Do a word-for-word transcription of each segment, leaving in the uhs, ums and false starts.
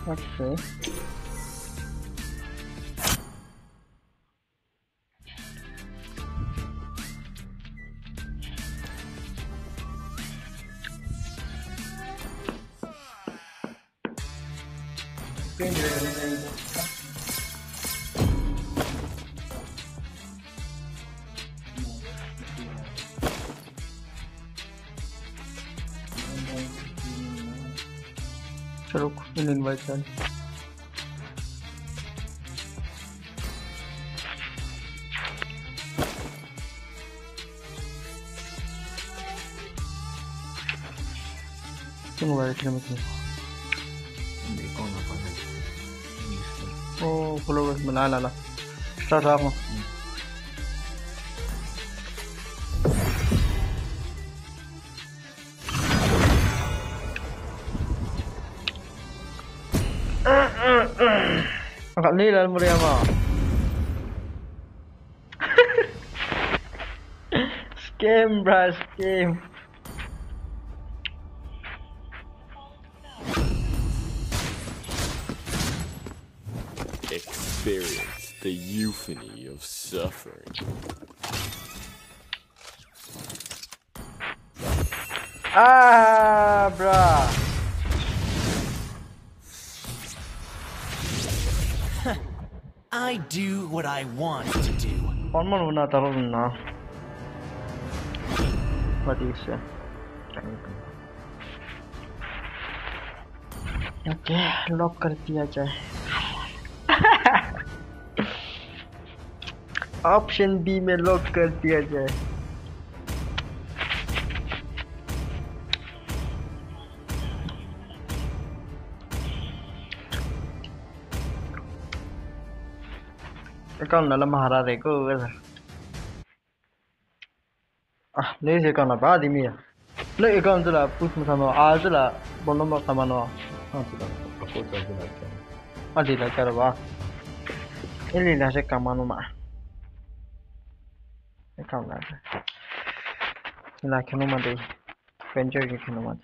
Okay. चलो इन invite कर तुम वाइट में तुम देखो ना पाने ओ फॉलोवर्स बना ला ला स्टार्ट आप Kali lah Muriama. Scam, bruh, scam. Experience the euphony of suffering. Ah, bruh. I do what I want to do. One more one tahu na. What is it? Okay, lock कर दिया जाए. Option B में lock कर दिया जाए. Account nala mahara reko wesa. Ah, le se account ba di mi ya. Le account la push ma sama a la bono ma sama no. हाँ तो आपको तो भी लगता है A di la kar ba. Ili la se kamano ma. Account la. La khano ma de. Venture ki khano ma.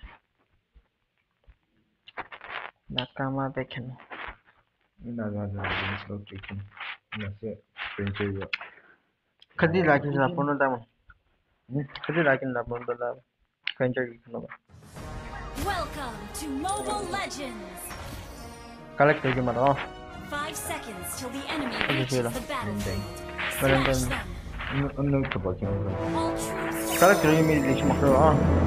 La kama de khano. इन आज़ाद है इसको chicken नसे फ्रेंच है Khadi la ki la bono da mo. Khadi la ki la bono da. Venture ki khano ba. Welcome to Mobile Legends. Collect ke ma ro. Five seconds till the enemy Okay, reaches sure. the battlefield. Valentine. Smash them. उन उन कब क्या होगा All troops. Collect ke mi le ma ro.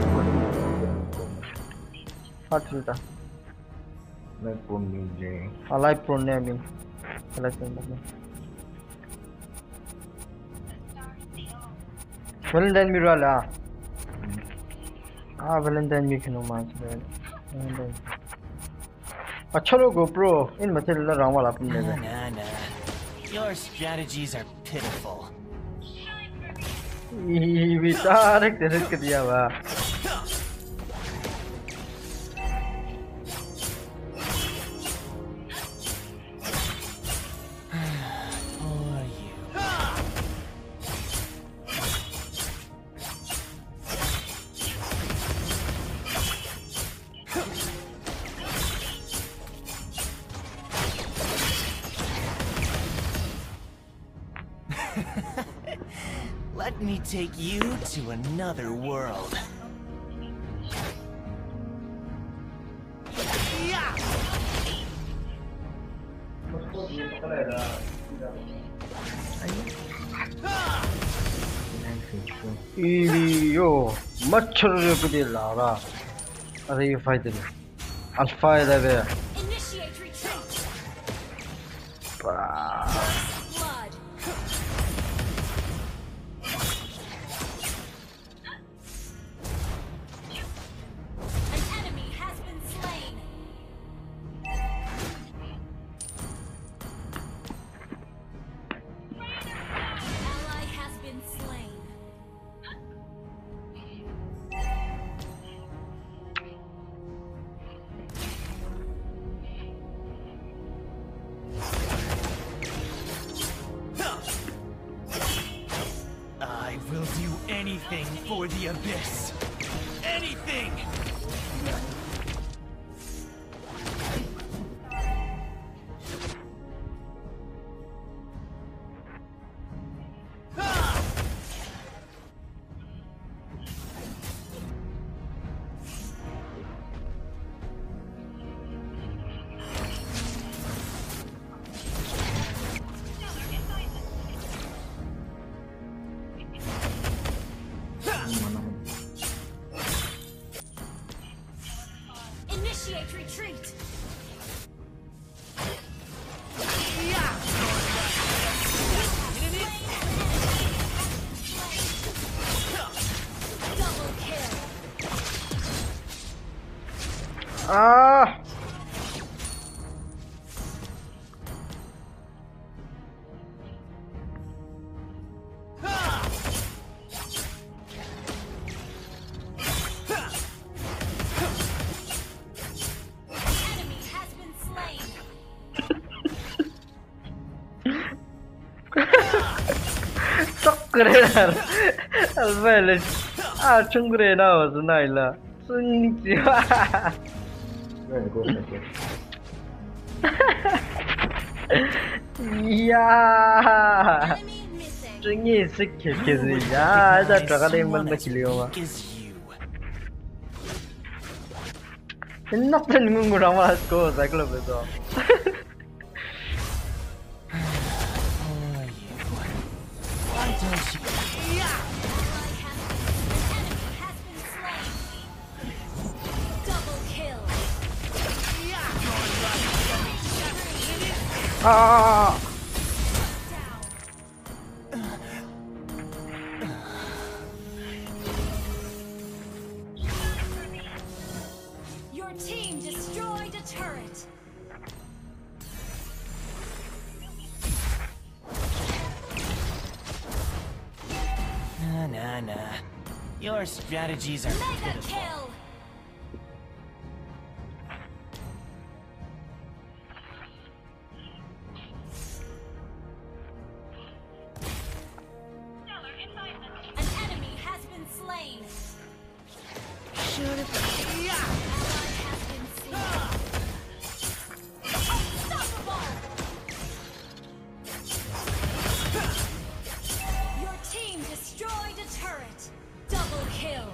Ah, ठीक है. मैं phone में जे I like pronaming. Collect ke. Valentine mi ro la. Ah, Valentine mi khano ma. Valentine. अच्छा लोगो bro. इन मचले ला राम वाला अपन ले. Nah, nah, nah. Your strategies are pitiful. ये विचार तेरे के दिया हुआ. Poor you. Let me take you to another world. Yeah! इलियो मच्छर रे पदे लारा अरे ये फायदे नहीं अल्फा है वे Initiate retreat. बा Blood. An enemy has been slain. Ally has been slain. I will do anything for the abyss. Anything! Soccer Alvele. Ah, Chungre now is Naila. Sunjiwa. Very good, okay. Yeah. Enemy missing. Chungi sick Who kizi. would Yeah, recognize that Dragade someone man as Makilioma. weak as you? Nothing Mungurama scores, I club it all. Oh, you. Why don't you? Ally has been, an enemy has been slain. Double kill. Ah! Your team destroyed a turret. Nah, nah, nah. Your strategies are Mega pitiful. kill. An enemy has been slain. Ally has been slain. Unstoppable. Your team destroyed a turret. Double kill.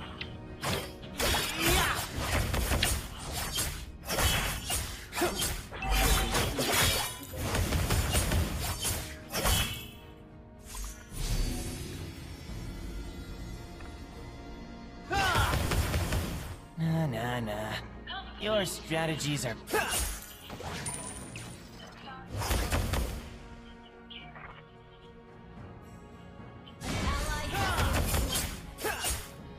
Nah, nah, nah. Your strategies are. Ally has been slain.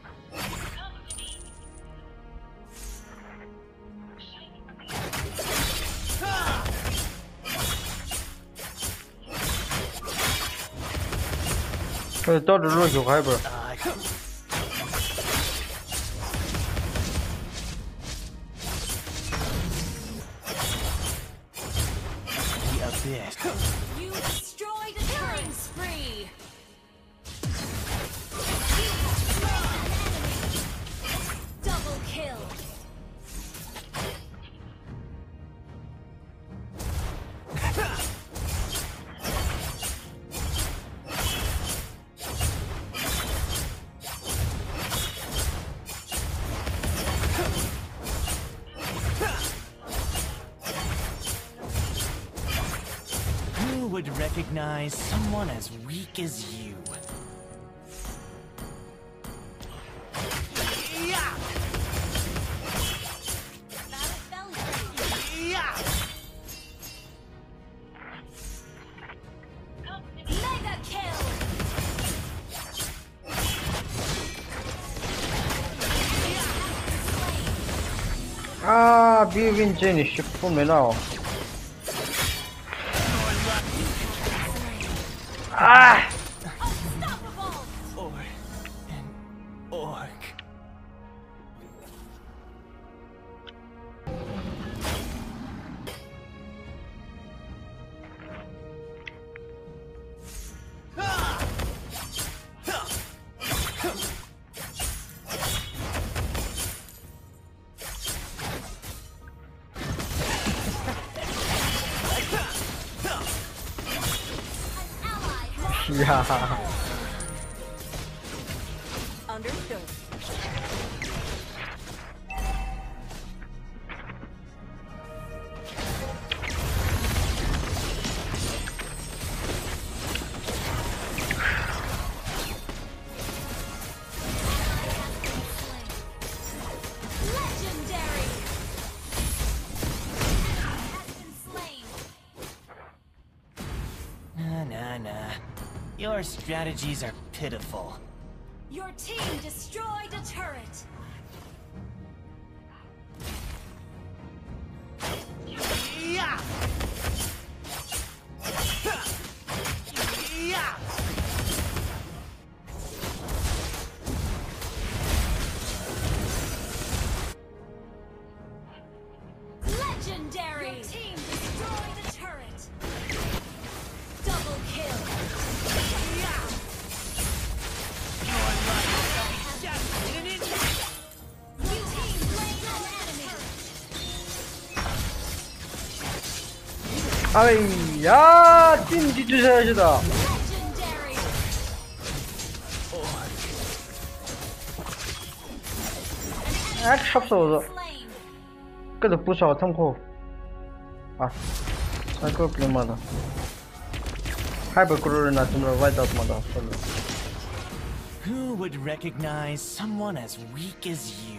그 떠들 로 가이버. Uh, the abyss. You destroyed a killing spree. You have slain an enemy. Double kill. Who would recognize someone as weak as you? Battle fell ready. Mega kill. 아, 비빈젠이 십 분에 나와. 아! Unstoppable. Or an orc. Ally has 야. understood. Legendary. Has been slain. Nah, nah, nah. Your strategies are pitiful. Your team destroyed a turret. Legendary. Your team destroyed a turret. Double kill. 아이, 야, 띵 뒤주셔야지다. Legendary. 아, 찹소서. Slain. 그래도 부셔가 통코. 아, 사이클 플레이마다. 하이버 크루를 놔두면 와이드 아웃마다. Who would recognize someone as weak as you?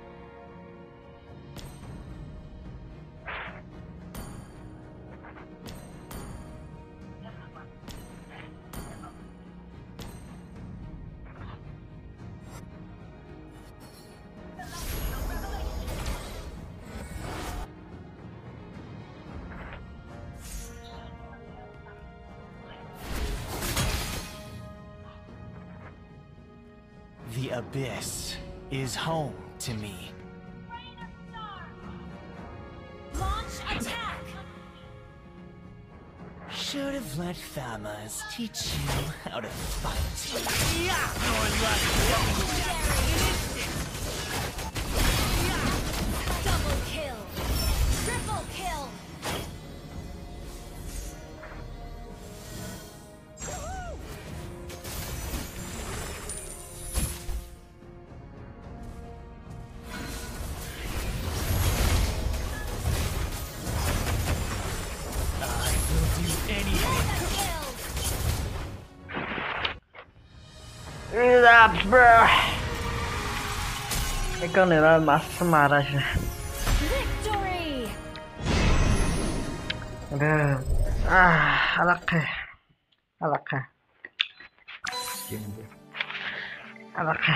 The Abyss is home to me. Launch attack. Should have let Famas teach you how to fight. Yeah! Double kill. Triple kill. I will do anything. Kill. 으아, 브로. 이거는 마스 말하시. Victory. 네. 아, 알락해. 알락해. Game. 알락해.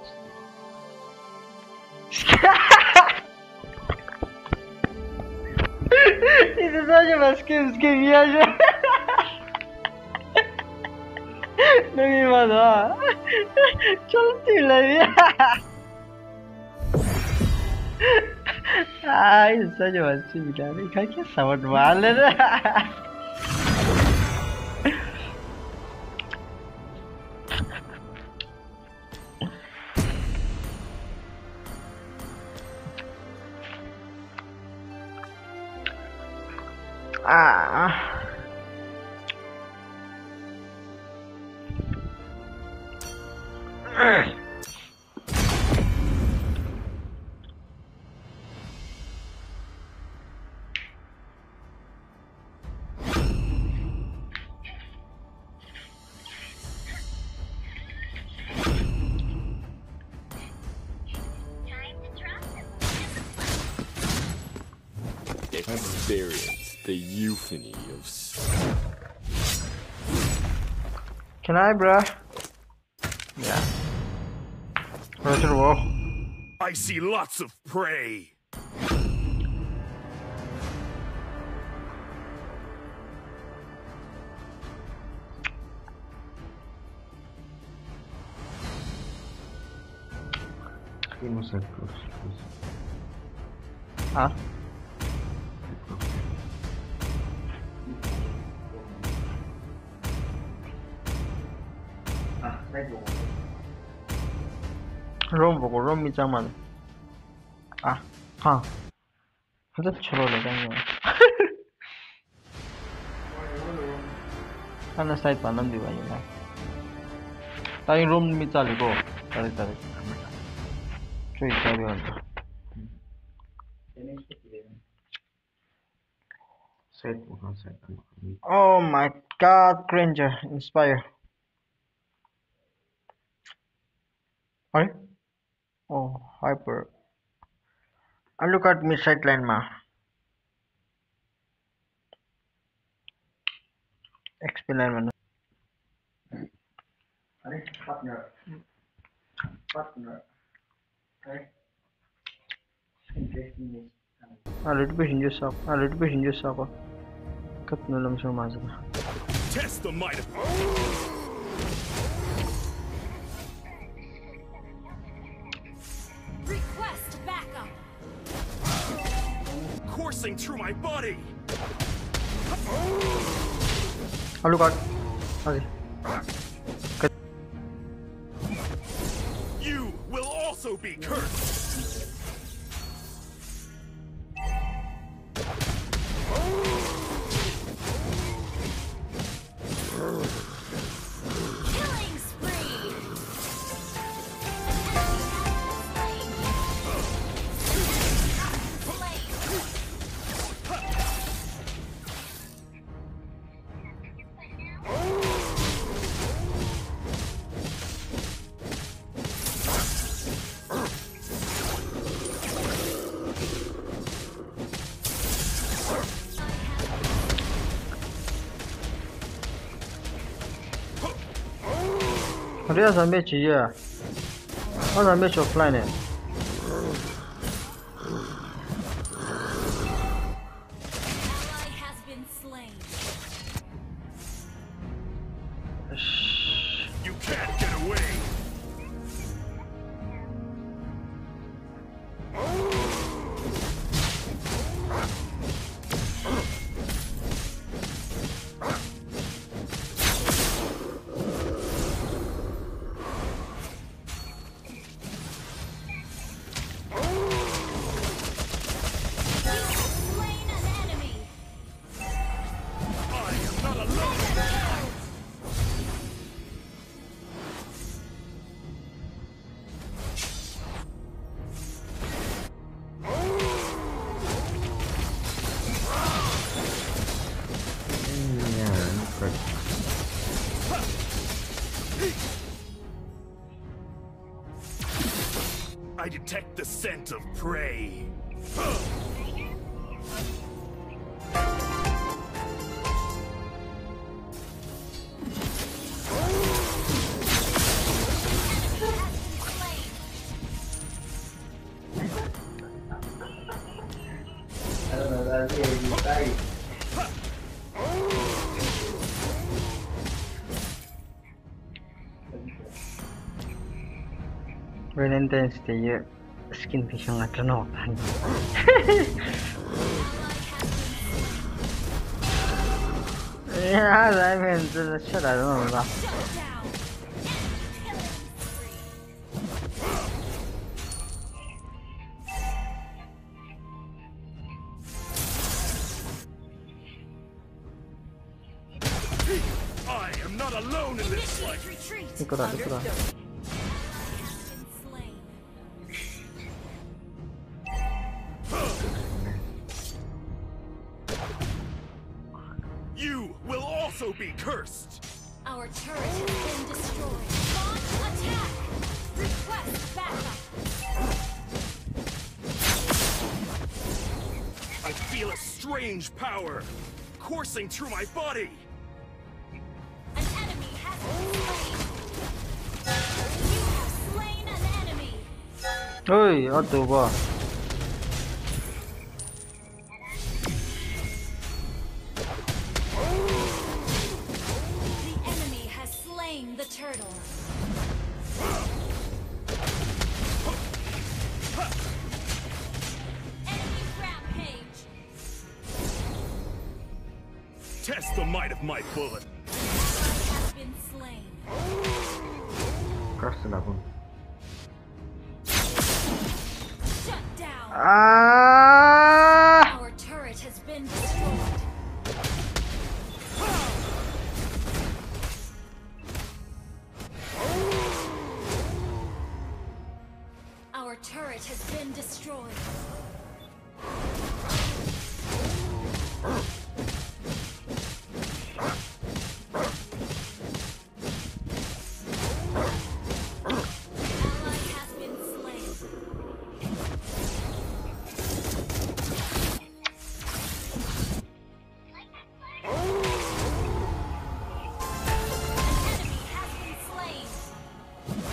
Isso só de umas games que viaja. Não me mandou. Chontilha. Ah, isso só de umas games. Cara, que essa de bala, né? Ah. Experience the euphony of suffering. Can I, bruh? Yeah. Go to the wall. I see lots of prey. Game set close. Huh? 롬 보고 롬 미장만. 아, 아. 헤드처럼 내장면. 하나 사이트 만난 뒤가 아니라. 따위 롬 밑자리고, 따리 따리. 저기 따리 한다. Set bukan set. Oh my god, Granger, inspire. What? Oh, hyper. And look at me sideline ma. X P line man. Partner. Partner. A little bit hinges up. A little bit hinges up. Cut no lam sa mazga. Test the might of Request backup. coursing through my body. Oh, look out. Okay. You will also be cursed. Reza match yeah. Other match offline eh. Ally has been slain. You can't get away. Slain an enemy. I am not alone. Iya, bukan. I detect the scent of prey. Valentine's Day ya. Skin bisa ngadrenotan. Ya, I mean,这是来这种吧。 Shut down. Killing spree. I am not alone in this Initiate fight. retreat. 이거다, 이거다. Ally has been slain. You will also be cursed. Our turret has been destroyed. Launch attack. Request backup. I feel a strange power coursing through my body. An enemy has been slain. You have slain an enemy. 어이, 아 또 봐. The enemy has slain the turtle. Enemy rampage. Test the might of my bullet. Ally has been slain. 가스나 본. Shut down. 아! Our turret has been destroyed. Our turret has been destroyed. Ally has been slain. An enemy has been slain.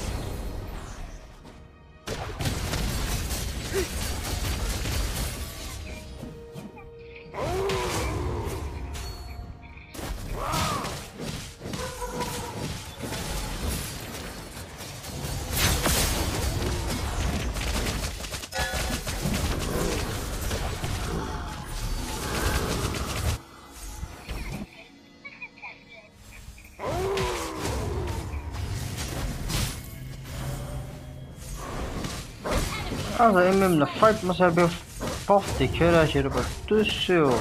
Also, im im fight must have been off the killer shit, but too soon.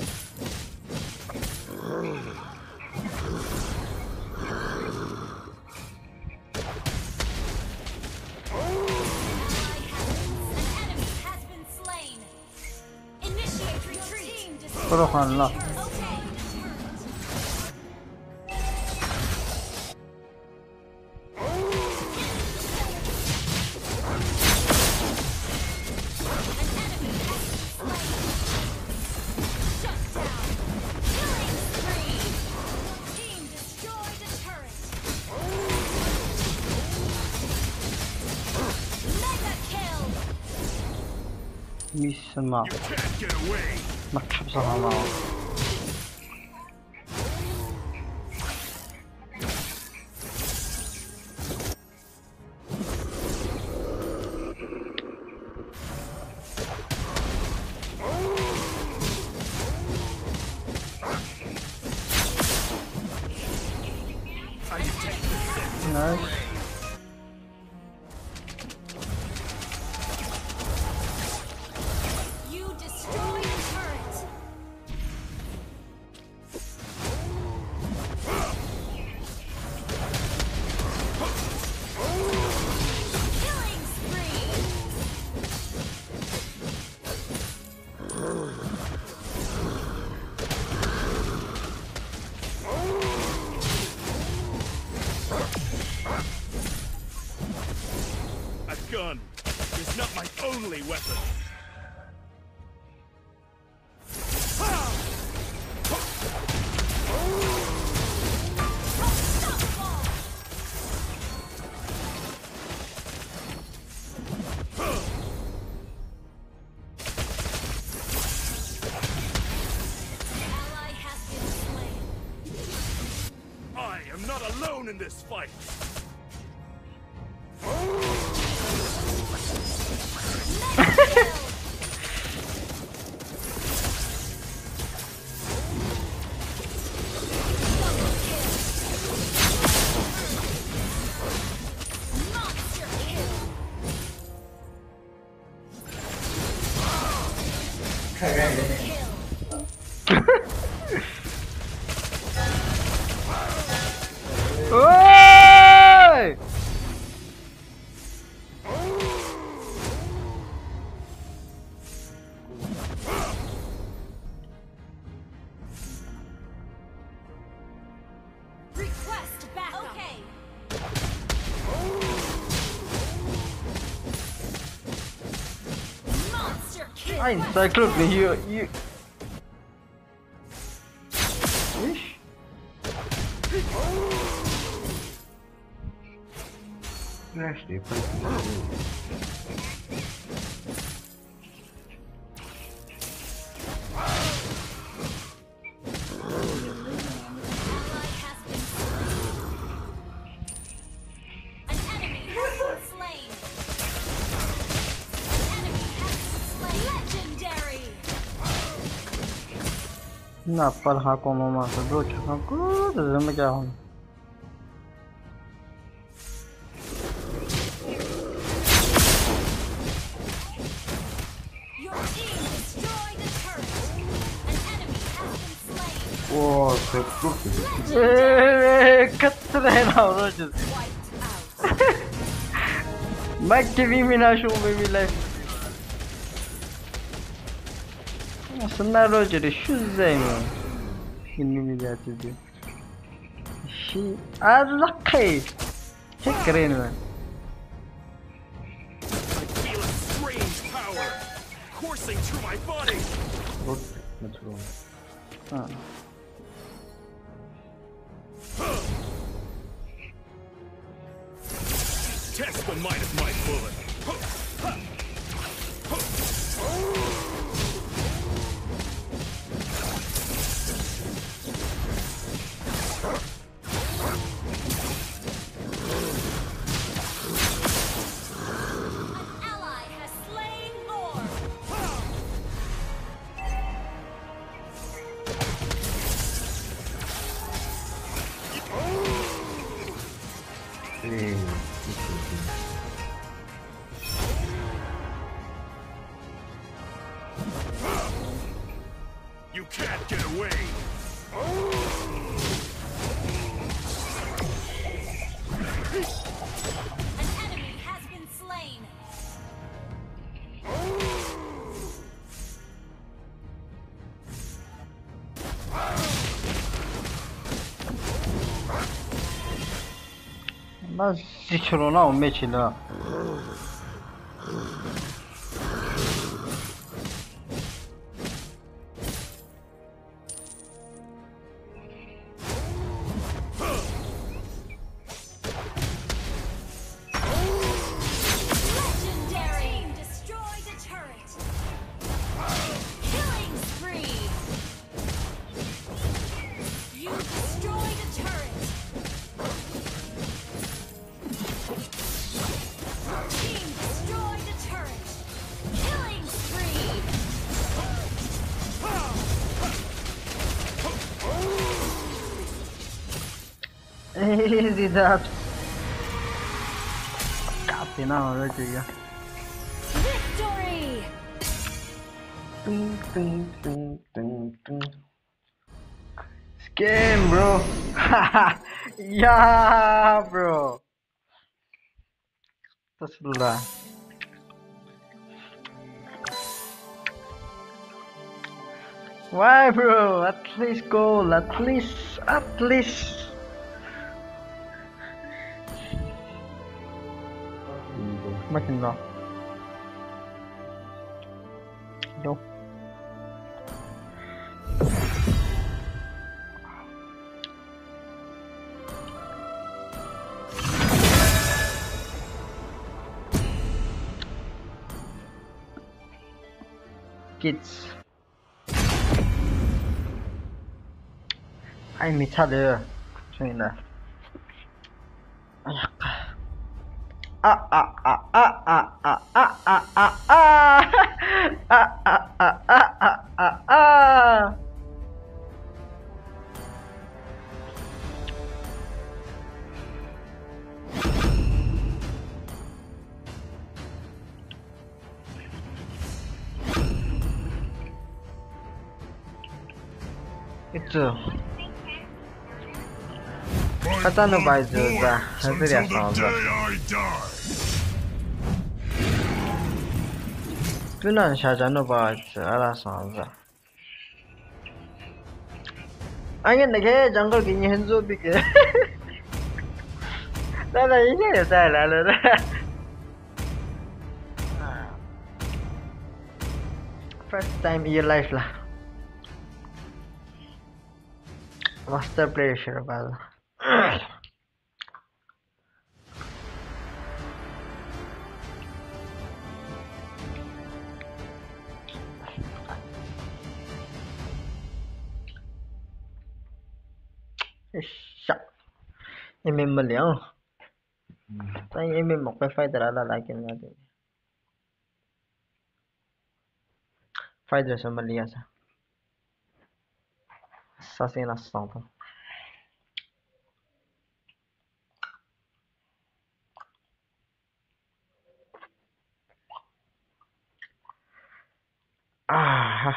An enemy has been slain. Initiate retreat. 그렇구나. Okay. An enemy has been slain. Shut down. Killing spree. Team destroyed a turret. 미스마 You can't get away. 막 첩사하나. I detect the scent. 나이스. You destroyed a turret. Killing spree. A gun is not my only weapon. Ally has been slain. I am not alone in this fight. Monster kill. Kill. 오이! Request backup. Okay. Monster kill. 아니, 사이클롭 히어 이. 이씨. 플래시 Ally has been slain. An enemy has been slain. An enemy has been slain. Legendary. ना पर हाँ को मामा से दो चुका कुछ ज़िम्मे क्या हूँ Your team destroyed a turret. An enemy has been slain. 와, 개꿀. 에에에 कतरे ना हो रहा Wiped out. मैं टीवी में ना शो में मिले सन्ना रोज रे शूज़ है मैं इन्हीं में जाती थी शी आज लखे चेक करें ना I feel a strange power coursing through my body. 롯, 맞추러. हाँ Test the might of my bullet. Ally has slain Lord. 네. You can't get away. An enemy has been slain. 나 지쳐로나 엄매치나 Legendary. Destroyed a turret. Easy dubs. Cazzo, no, lo dico io. Victory! Dun, dun, dun, dun, dun. Scam, bro. Yeah, bro. Tasla. Why, bro? At least goal. At least. At least. Makin no. Yo. Kids. Ai mi cha de. Chuyện này. À à à à à à à à à à à à à à à. Itu. Kata no bai juga, itu dia soalnya. Tunan saja no bai, ada soalnya. Angin dek, jungle gini henzo bike. Lala ini ya saya lalu. First time in your life lah. Master player Sherabal. Shit. Em em mà liang. Tay em em một cái fighter là lại cái nào đấy. Fighter sama liang sa. Assassin assault. Ah.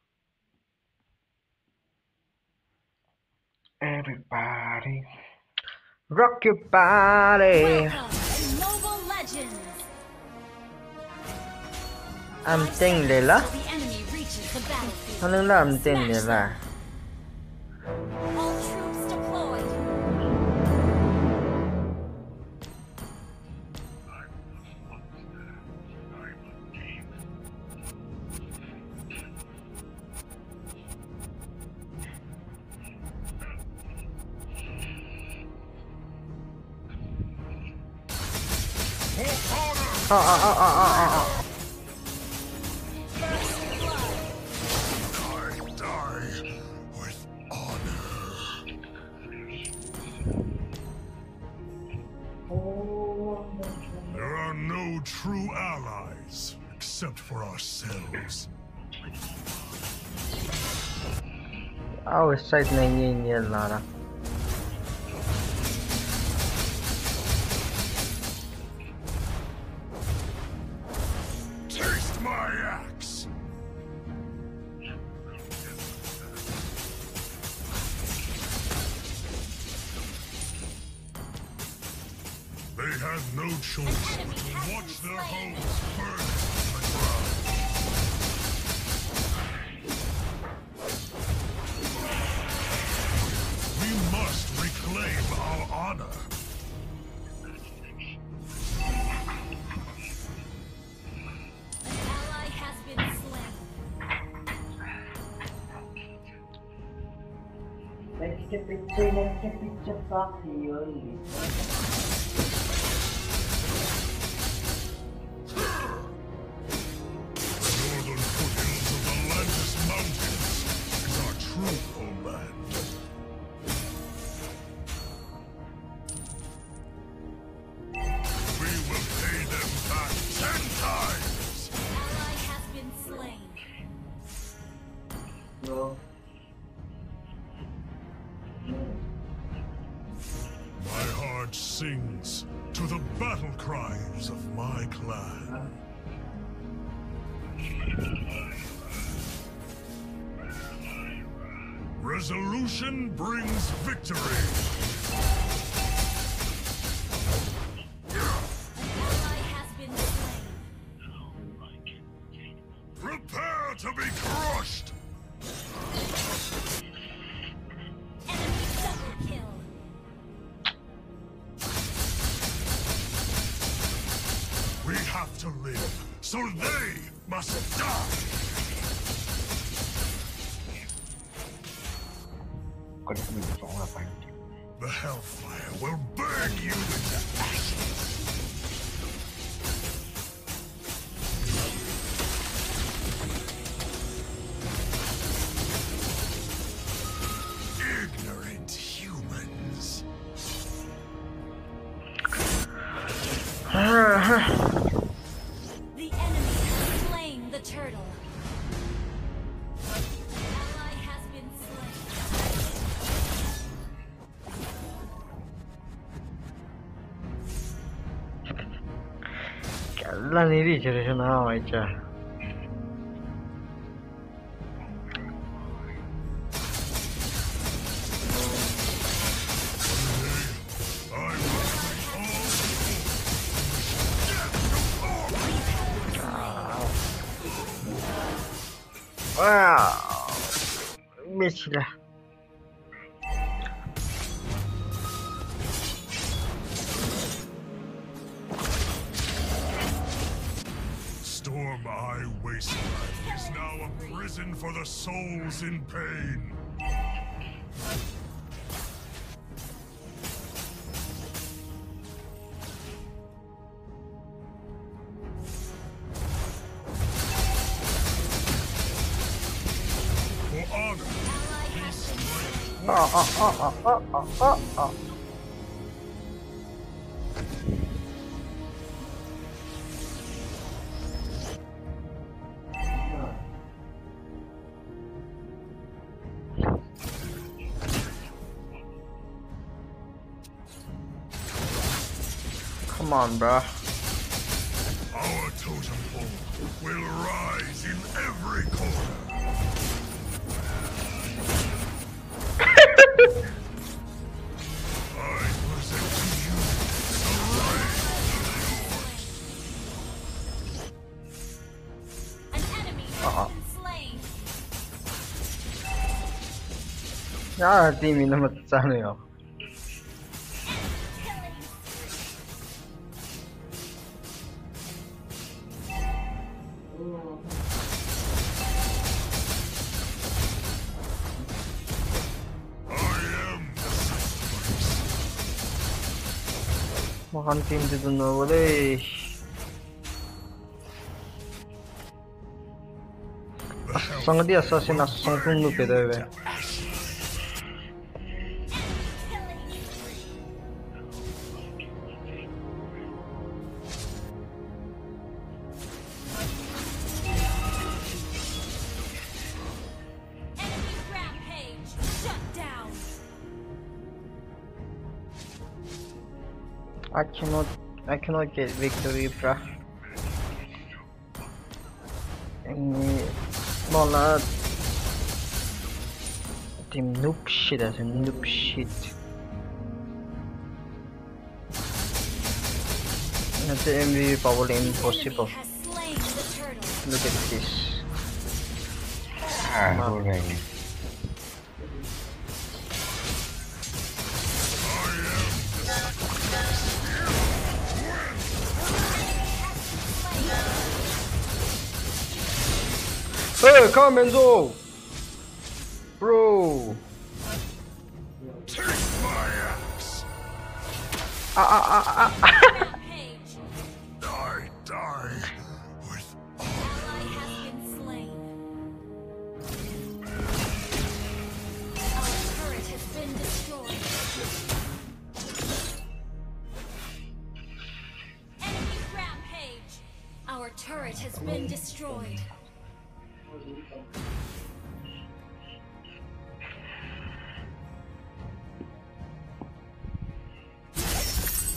Everybody rock your body. Welcome to Mobile Legends! I'm ting Lela. Till the enemy reaches the battlefield. Ano lang I'm ting Lela. All troops deployed. Oh oh oh oh oh oh oh. I die with honor. There are no true allies except for ourselves. Oh, straight na yun yun Lara. Taste my axe. They had no choice but to watch their homes burn to the ground. We must reclaim our honor. An ally has been slain. The northern foothills of the Landis Mountains is our true homeland. We will pay them back ten times! Ally has been slain. that sings to the battle cries of my clan. Resolution brings victory. Ally has been slain. Prepare to be crushed. Enemy double kill. We have to live, so they must die. The hellfire will burn you into ashes. Ignorant humans. The enemy has slain the turtle. Ally has been slain. Lan ne dice şunu ha içe. I will Wow. Mesela. Storm Eye Wasteland is now a prison for the souls in pain. For honor, Ally has been slain. Aa aa aa aa aa aa aa. Come on, bro. our totem pole will rise in every corner. I present to you the rise An enemy has Uh-uh. been slain. Ya team ini macam ya. Killing I am the sacrifice. Makan team itu no boleh. The hell Sangat dia assassin asal pun lu peda we. enemy rampage. Shut down. I cannot, I cannot get victory, bruh. Ini malah tim noob shit as in noob shit. Nanti M V P probably The impossible. enemy has slain the turtle. Look at this. Ah, boleh. Hey, come Enzo, bro. take my axe. Ah ah ah ah. Rampage. I die with Ally has been slain. Our turret has been destroyed. Enemy rampage. Our turret has been destroyed.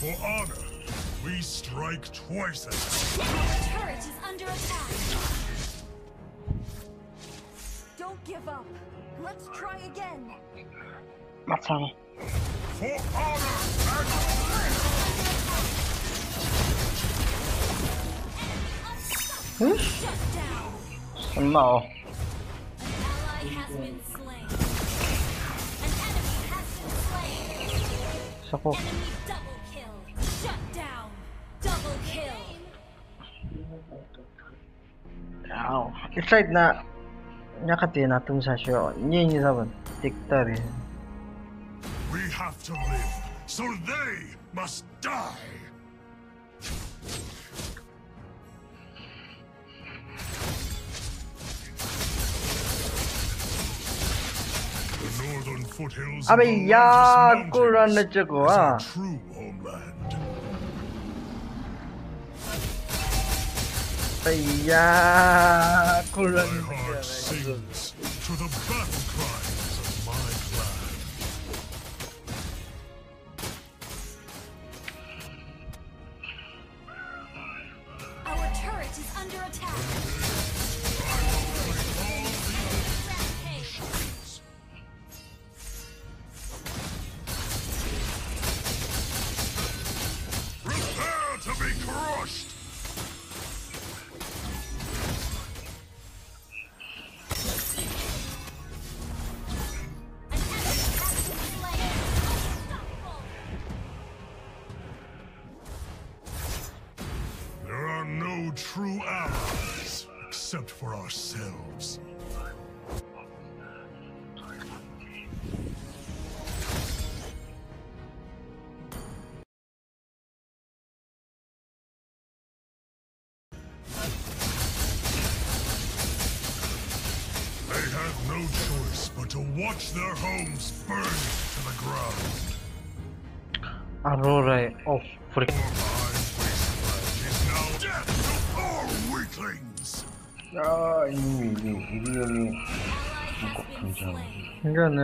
For honor, we strike twice as hard. Our turret is under attack. Don't give up. Let's try again. Matang. For honor and Hmm? Shut down. Sama oh. An ally has been slain. An enemy has been slain. Sako. Enemy double kill. Shut down. Double kill. Ow. It's like na nakati na tum sa show. Nyi sabon. Tiktari. we have to live, so they must die. The northern foothills of Abe the ya largest kuran na mountains chako is ah. our true homeland. Ayya kuran My na heart chako. sings to the battle cries of my clan. Our turret is under attack. Rampage. Prepare to be crushed! An enemy has been slain. Unstoppable. There are no true allies except for ourselves. They have no choice but to watch their homes burn to the ground. Aurora of freak. Ormheim Wasteland is now death to all weaklings. Ah, ini ini ini ini. Ally has been slain. Gana.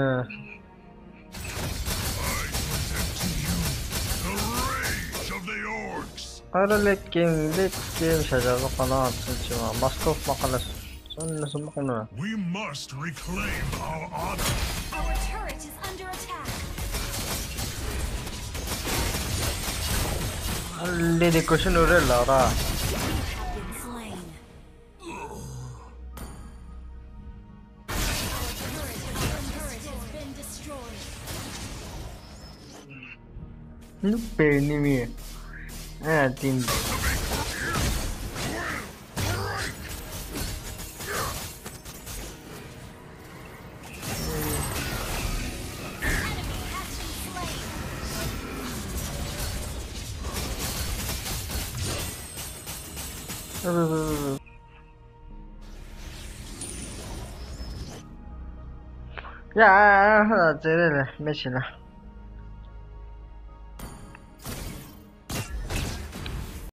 I present to you the rage of the orcs. Para late game, late game siya jago ka na. Since mask off makalas. Saan na sumak na? We must reclaim our honor. Our turret is under attack. Already question ure Laura. You have been slain. Our turret, our turret has been destroyed. No penny me. Ah, team. Enemy has been slain. Ya, 这里了，没钱了。